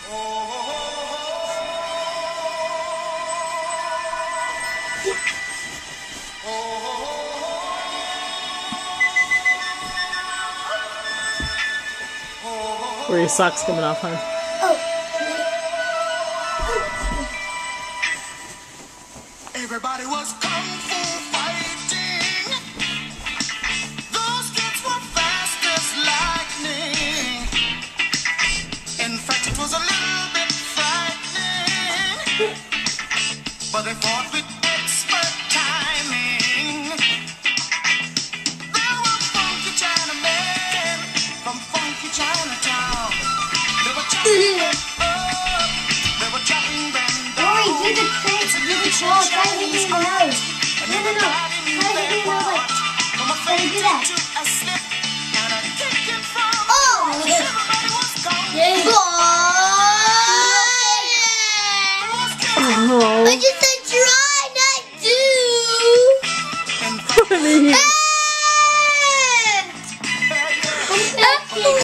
Where your socks coming off, huh? Everybody was kung fu fighting. Those kids were fast as lightning. In fact, it was a little bit frightening. But they fought with expert timing. There were funky Chinamen from funky Chinatown. They were chopping them up. They were chopping them down. Rory, do the tricks. Do the tricks. Oh, try to hit me in the nose. No. Try to hit me in the nose. Try to do that. Oh! Yeah. Oh. I just said try, not do. What do you mean?